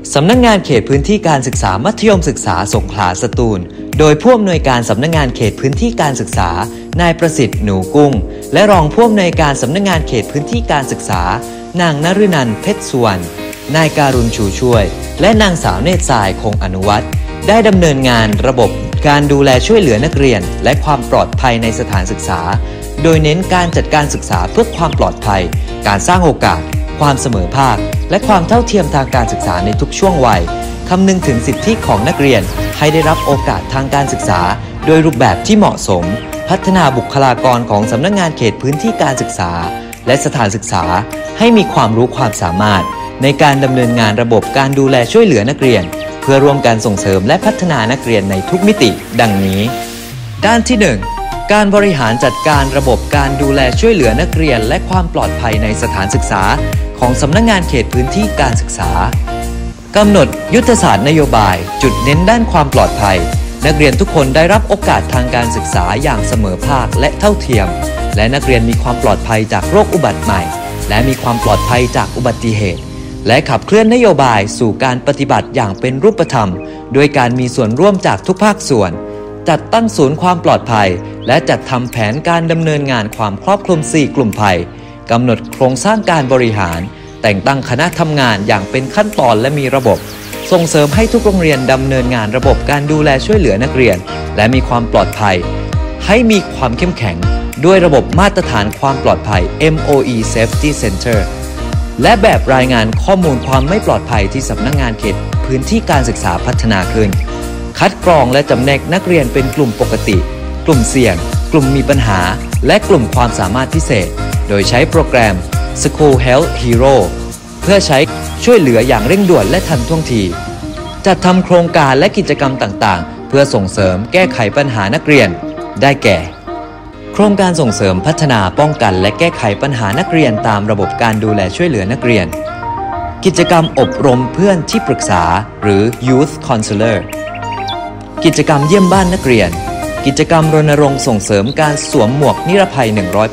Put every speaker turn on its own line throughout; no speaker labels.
สำนักงานเขตพื้นที่การศึกษามัธยมศึกษาสงขลาสตูลโดยผู้อำนวยการสำนักงานเขตพื้นที่การศึกษานายประสิทธิ์หนูกุ้งและรองผู้อำนวยการสำนักงานเขตพื้นที่การศึกษานางนฤนันท์เพชรสุวรรณนายการุณชูช่วยและนางสาวเนตรทรายคงอนุวัฒน์ได้ดำเนินงานระบบการดูแลช่วยเหลือนักเรียนและความปลอดภัยในสถานศึกษาโดยเน้นการจัดการศึกษาเพื่อความปลอดภัยการสร้างโอกาสความเสมอภาคและความเท่าเทียมทางการศึกษาในทุกช่วงวัยคำนึงถึงสิทธิของนักเรียนให้ได้รับโอกาสทางการศึกษาโดยรูปแบบที่เหมาะสมพัฒนาบุคลากรของสำนักงานเขตพื้นที่การศึกษาและสถานศึกษาให้มีความรู้ความสามารถในการดำเนินงานระบบการดูแลช่วยเหลือนักเรียนเพื่อร่วมกันส่งเสริมและพัฒนานักเรียนในทุกมิติดังนี้ด้านที่ 1. การบริหารจัดการระบบการดูแลช่วยเหลือนักเรียนและความปลอดภัยในสถานศึกษาของสำนักงานเขตพื้นที่การศึกษากำหนดยุทธศาสตร์นโยบายจุดเน้นด้านความปลอดภัยนักเรียนทุกคนได้รับโอกาสทางการศึกษาอย่างเสมอภาคและเท่าเทียมและนักเรียนมีความปลอดภัยจากโรคอุบัติใหม่และมีความปลอดภัยจากอุบัติเหตุและขับเคลื่อนนโยบายสู่การปฏิบัติอย่างเป็นรูปธรรมโดยการมีส่วนร่วมจากทุกภาคส่วนจัดตั้งศูนย์ความปลอดภัยและจัดทำแผนการดำเนินงานความครอบคลุม 4 กลุ่มภัยกำหนดโครงสร้างการบริหารแต่งตั้งคณะทำงานอย่างเป็นขั้นตอนและมีระบบส่งเสริมให้ทุกโรงเรียนดำเนินงานระบบการดูแลช่วยเหลือนักเรียนและมีความปลอดภัยให้มีความเข้มแข็งด้วยระบบมาตรฐานความปลอดภัย MOE Safety Center และแบบรายงานข้อมูลความไม่ปลอดภัยที่สำนักงานเขตพื้นที่การศึกษาพัฒนาขึ้นคัดกรองและจำแนกนักเรียนเป็นกลุ่มปกติกลุ่มเสี่ยงกลุ่มมีปัญหาและกลุ่มความสามารถพิเศษโดยใช้โปรแกรม School Health Hero เพื่อใช้ช่วยเหลืออย่างเร่งด่วนและทันท่วงทีจัดทำโครงการและกิจกรรมต่างๆเพื่อส่งเสริมแก้ไขปัญหานักเรียนได้แก่โครงการส่งเสริมพัฒนาป้องกันและแก้ไขปัญหานักเรียนตามระบบการดูแลช่วยเหลือนักเรียนกิจกรรมอบรมเพื่อนที่ปรึกษาหรือ Youth Counselor กิจกรรมเยี่ยมบ้านนักเรียนกิจกรรมรณรงค์ส่งเสริมการสวมหมวกนิรภัย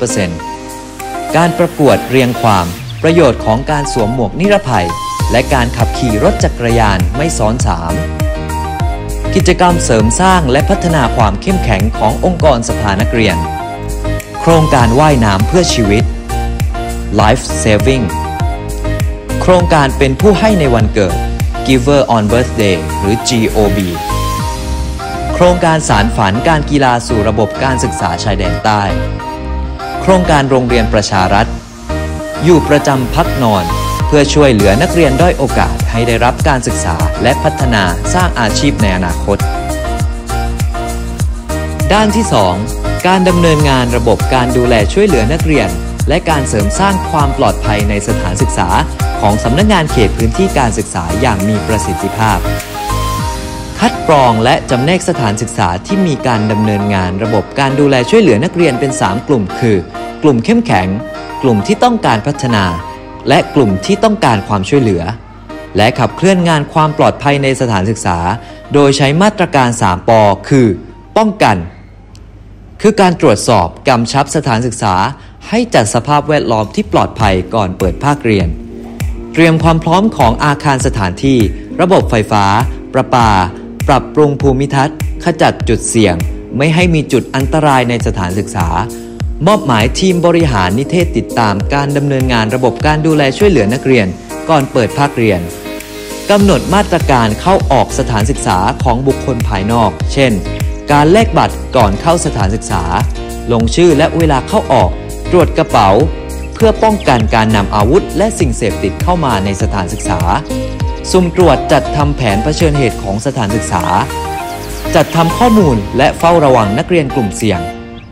100% การประกวดเรียงความประโยชน์ของการสวมหมวกนิรภัยและการขับขี่รถจักรยานไม่ซ้อน3กิจกรรมเสริมสร้างและพัฒนาความเข้มแข็งขององค์กรสภานักเรียนโครงการว่ายน้ำเพื่อชีวิต Life Saving โครงการเป็นผู้ให้ในวันเกิด Giver on Birthday หรือ GOB โครงการสานฝันการกีฬาสู่ระบบการศึกษาชายแดนใต้โครงการโรงเรียนประชารัฐอยู่ประจำพักนอนเพื่อช่วยเหลือนักเรียนด้อยโอกาสให้ได้รับการศึกษาและพัฒนาสร้างอาชีพในอนาคตด้านที่ 2 การดำเนินงานระบบการดูแลช่วยเหลือนักเรียนและการเสริมสร้างความปลอดภัยในสถานศึกษาของสำนักงานเขตพื้นที่การศึกษาอย่างมีประสิทธิภาพคัดกรองและจำแนกสถานศึกษาที่มีการดำเนินงานระบบการดูแลช่วยเหลือนักเรียนเป็น3กลุ่มคือกลุ่มเข้มแข็งกลุ่มที่ต้องการพัฒนาและกลุ่มที่ต้องการความช่วยเหลือและขับเคลื่อนงานความปลอดภัยในสถานศึกษาโดยใช้มาตรการ3 ป.คือป้องกันคือการตรวจสอบกำชับสถานศึกษาให้จัดสภาพแวดล้อมที่ปลอดภัยก่อนเปิดภาคเรียนเตรียมความพร้อมของอาคารสถานที่ระบบไฟฟ้าประปาปรับปรุงภูมิทัศน์ขจัดจุดเสี่ยงไม่ให้มีจุดอันตรายในสถานศึกษามอบหมายทีมบริหารนิเทศติดตามการดำเนินงานระบบการดูแลช่วยเหลือนักเรียนก่อนเปิดภาคเรียนกำหนดมาตรการเข้าออกสถานศึกษาของบุคคลภายนอกเช่นการแลกบัตรก่อนเข้าสถานศึกษาลงชื่อและเวลาเข้าออกตรวจกระเป๋าเพื่อป้องกันการนำอาวุธและสิ่งเสพติดเข้ามาในสถานศึกษาสุ่มตรวจจัดทำแผนเผชิญเหตุของสถานศึกษาจัดทำข้อมูลและเฝ้าระวังนักเรียนกลุ่มเสี่ยง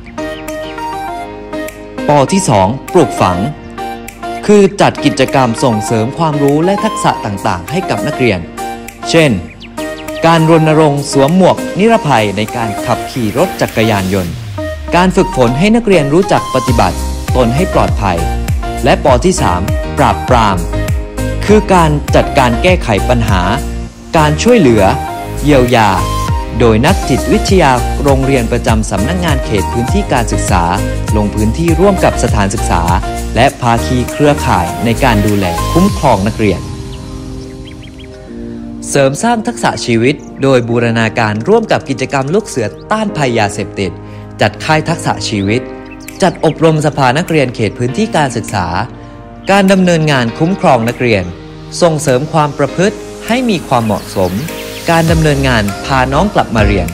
ป.ที่ 2 ปลูกฝังคือจัดกิจกรรมส่งเสริมความรู้และทักษะต่างๆให้กับนักเรียนเช่นการรณรงค์สวมหมวกนิรภัยในการขับขี่รถจักรยานยนต์การฝึกฝนให้นักเรียนรู้จักปฏิบัติตนให้ปลอดภัยและป.ที่ 3 ปราบปรามคือการจัดการแก้ไขปัญหาการช่วยเหลือเยียวยาโดยนักจิตวิทยาโรงเรียนประจำสำนักงานเขตพื้นที่การศึกษาลงพื้นที่ร่วมกับสถานศึกษาและภาคีเครือข่ายในการดูแลคุ้มครองนักเรียนเสริมสร้างทักษะชีวิตโดยบูรณาการร่วมกับกิจกรรมลูกเสือต้านภัยยาเสพติดจัดค่ายทักษะชีวิตจัดอบรมสภานักเรียนเขตพื้นที่การศึกษาการดำเนินงานคุ้มครองนักเรียนส่งเสริมความประพฤติให้มีความเหมาะสมการดำเนินงานพาน้องกลับมาเรียน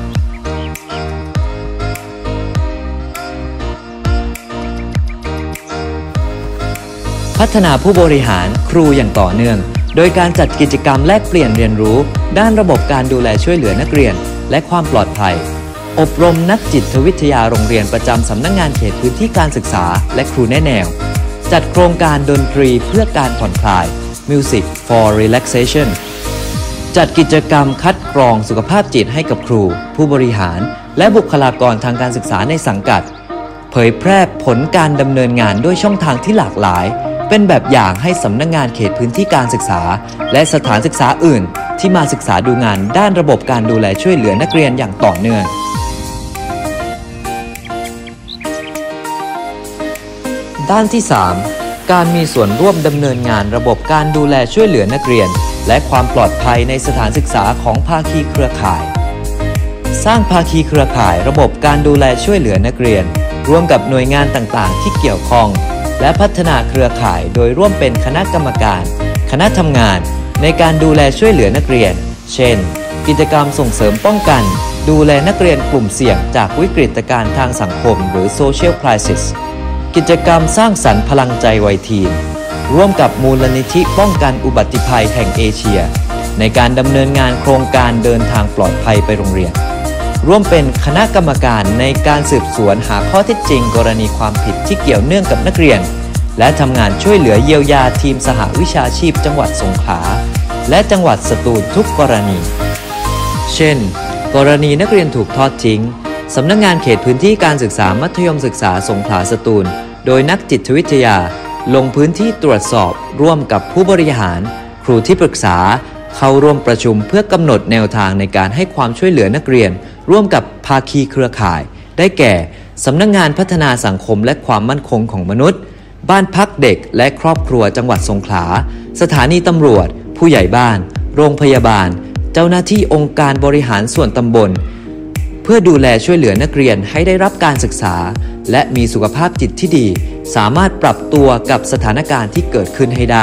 พัฒนาผู้บริหารครูอย่างต่อเนื่องโดยการจัดกิจกรรมแลกเปลี่ยนเรียนรู้ด้านระบบการดูแลช่วยเหลือนักเรียนและความปลอดภัยอบรมนักจิตวิทยาโรงเรียนประจำสำนักงานเขตพื้นที่การศึกษาและครูแนะแนวจัดโครงการดนตรีเพื่อการผ่อนคลาย Music for Relaxation จัดกิจกรรมคัดกรองสุขภาพจิตให้กับครูผู้บริหารและบุคลากรทางการศึกษาในสังกัดเผยแพร่ผลการดำเนินงานด้วยช่องทางที่หลากหลายเป็นแบบอย่างให้สำนักงานเขตพื้นที่การศึกษาและสถานศึกษาอื่นที่มาศึกษาดูงานด้านระบบการดูแลช่วยเหลือนักเรียนอย่างต่อเนื่องด้านที่ 3 การมีส่วนร่วมดำเนินงานระบบการดูแลช่วยเหลือนักเรียนและความปลอดภัยในสถานศึกษาของภาคีเครือข่ายสร้างภาคีเครือข่ายระบบการดูแลช่วยเหลือนักเรียนร่วมกับหน่วยงานต่างๆที่เกี่ยวข้องและพัฒนาเครือข่ายโดยร่วมเป็นคณะกรรมการคณะทำงานในการดูแลช่วยเหลือนักเรียนเช่นกิจกรรมส่งเสริมป้องกันดูแลนักเรียนกลุ่มเสี่ยงจากวิกฤตการณ์ทางสังคมหรือ Social Crisis กิจกรรมสร้างสรรค์พลังใจวัยทีนร่วมกับมูลนิธิป้องกันอุบัติภัยแห่งเอเชียในการดำเนินงานโครงการเดินทางปลอดภัยไปโรงเรียนร่วมเป็นคณะกรรมการในการสืบสวนหาข้อเท็จจริงกรณีความผิดที่เกี่ยวเนื่องกับนักเรียนและทำงานช่วยเหลือเยียวยาทีมสหวิชาชีพจังหวัดสงขลาและจังหวัดสตูลทุกกรณีเช่นกรณีนักเรียนถูกทอดทิ้งสำนักงานเขตพื้นที่การศึกษามัธยมศึกษาสงขลาสตูลโดยนักจิตวิทยาลงพื้นที่ตรวจสอบร่วมกับผู้บริหารครูที่ปรึกษาเข้าร่วมประชุมเพื่อกำหนดแนวทางในการให้ความช่วยเหลือนักเรียนร่วมกับภาคีเครือข่ายได้แก่สำนักงานพัฒนาสังคมและความมั่นคงของมนุษย์บ้านพักเด็กและครอบครัวจังหวัดสงขลาสถานีตำรวจผู้ใหญ่บ้านโรงพยาบาลเจ้าหน้าที่องค์การบริหารส่วนตำบลเพื่อดูแลช่วยเหลือนักเรียนให้ได้รับการศึกษาและมีสุขภาพจิตที่ดีสามารถปรับตัวกับสถานการณ์ที่เกิดขึ้นให้ได้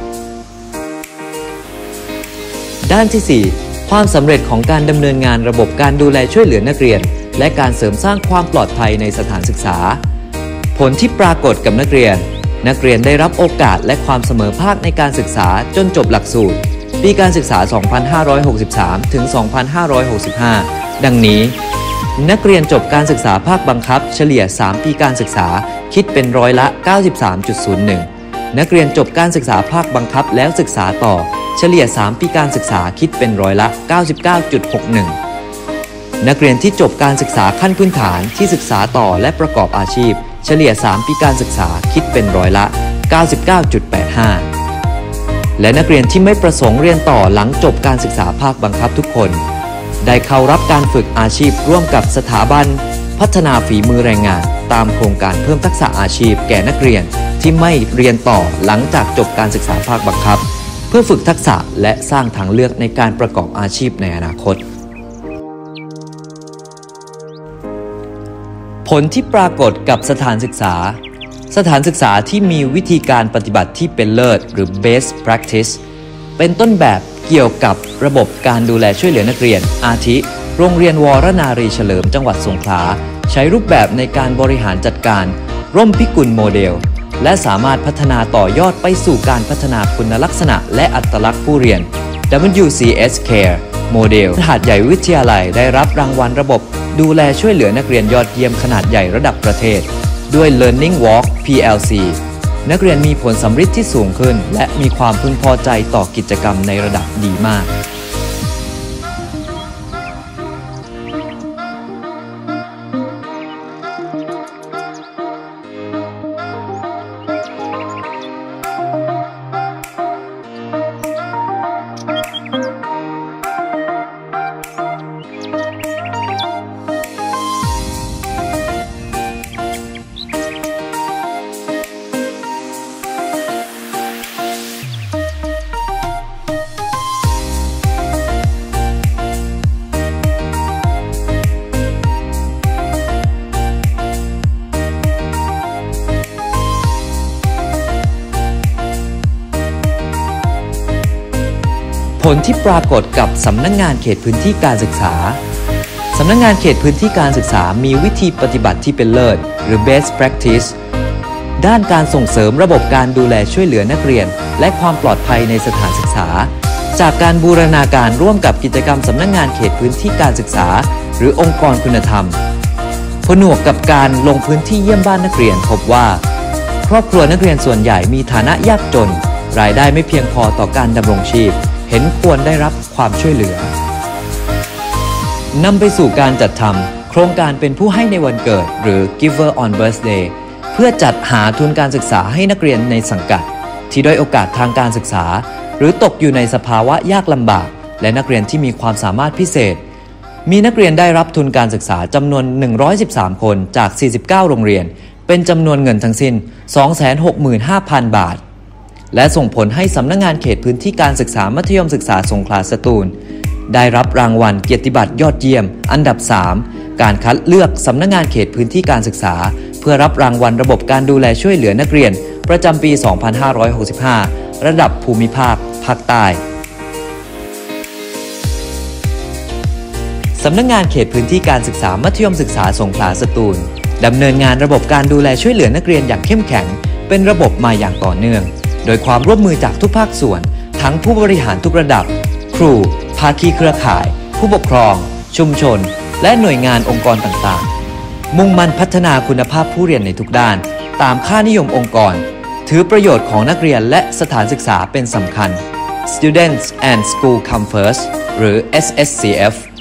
ด้านที่ 4 ความสำเร็จของการดำเนินงานระบบการดูแลช่วยเหลือนักเรียนและการเสริมสร้างความปลอดภัยในสถานศึกษาผลที่ปรากฏกับนักเรียนได้รับโอกาสและความเสมอภาคในการศึกษาจนจบหลักสูตรปีการศึกษา 2563 ถึง 2565 ดังนี้นักเรียนจบการศึกษาภาคบังคับเฉลี่ย 3 ปีการศึกษาคิดเป็นร้อยละ 93.01 นักเรียนจบการศึกษาภาคบังคับแล้วศึกษาต่อเฉลี่ย 3 ปีการศึกษาคิดเป็นร้อยละ 99.61 นักเรียนที่จบการศึกษาขั้นพื้นฐานที่ศึกษาต่อและประกอบอาชีพเฉลี่ย 3 ปีการศึกษาคิดเป็นร้อยละ 99.85 และนักเรียนที่ไม่ประสงค์เรียนต่อหลังจบการศึกษาภาคบังคับทุกคนได้เข้ารับการฝึกอาชีพร่วมกับสถาบันพัฒนาฝีมือแรงงานตามโครงการเพิ่มทักษะอาชีพแก่นักเรียนที่ไม่เรียนต่อหลังจากจบการศึกษาภาคบังคับเพื่อฝึกทักษะและสร้างทางเลือกในการประกอบอาชีพในอนาคตผลที่ปรากฏกับสถานศึกษาที่มีวิธีการปฏิบัติที่เป็นเลิศหรือ best practice เป็นต้นแบบเกี่ยวกับระบบการดูแลช่วยเหลือนักเรียนอาทิโรงเรียนวรนารีเฉลิมจังหวัดสงขลาใช้รูปแบบในการบริหารจัดการร่มพิกุลโมเดลและสามารถพัฒนาต่อยอดไปสู่การพัฒนาคุณลักษณะและอัตลักษณ์ผู้เรียน WCS Care โมเดลหาดใหญ่วิทยาลัยได้รับรางวัลระบบดูแลช่วยเหลือนักเรียนยอดเยี่ยมขนาดใหญ่ระดับประเทศด้วย Learning Walk PLC นักเรียนมีผลสัมฤทธิ์ที่สูงขึ้นและมีความพึงพอใจต่อกิจกรรมในระดับดีมากลที่ปรากฏกับสำนักงานเขตพื้นที่การศึกษาสำนักงานเขตพื้นที่การศึกษามีวิธีปฏิบัติที่เป็นเลิศหรือ best practice ด้านการส่งเสริมระบบการดูแลช่วยเหลือนักเรียนและความปลอดภัยในสถานศึกษาจากการบูรณาการร่วมกับกิจกรรมสำนักงานเขตพื้นที่การศึกษาหรือองค์กรคุณธรรมผนวกกับการลงพื้นที่เยี่ยมบ้านนักเรียนพบว่าครอบครัวนักเรียนส่วนใหญ่มีฐานะยากจนรายได้ไม่เพียงพอต่อการดำรงชีพเห็นควรได้รับความช่วยเหลือนำไปสู่การจัดทำโครงการเป็นผู้ให้ในวันเกิดหรือ Giver on Birthday เพื่อจัดหาทุนการศึกษาให้นักเรียนในสังกัดที่ด้อยโอกาสทางการศึกษาหรือตกอยู่ในสภาวะยากลำบากและนักเรียนที่มีความสามารถพิเศษมีนักเรียนได้รับทุนการศึกษาจำนวน113คนจาก49โรงเรียนเป็นจำนวนเงินทั้งสิ้น 265,000 บาทและส่งผลให้สำนักงานเขตพื้นที่การศึกษามัธยมศึกษาสงขลาสตูลได้รับรางวัลเกียรติบัตรยอดเยี่ยมอันดับ 3 การคัดเลือกสำนักงานเขตพื้นที่การศึกษาเพื่อรับรางวัลระบบการดูแลช่วยเหลือนักเรียนประจำปี 2565 ระดับภูมิภาคภาคใต้สำนักงานเขตพื้นที่การศึกษามัธยมศึกษาสงขลาสตูลดำเนินงานระบบการดูแลช่วยเหลือนักเรียนอย่างเข้มแข็งเป็นระบบมาอย่างต่อเนื่องโดยความร่วมมือจากทุกภาคส่วนทั้งผู้บริหารทุกระดับครูภาคีเครือข่ายผู้ปกครองชุมชนและหน่วยงานองค์กรต่างๆมุ่งมั่นพัฒนาคุณภาพผู้เรียนในทุกด้านตามค่านิยมองค์กรถือประโยชน์ของนักเรียนและสถานศึกษาเป็นสำคัญ Students and School Come First หรือ SSCF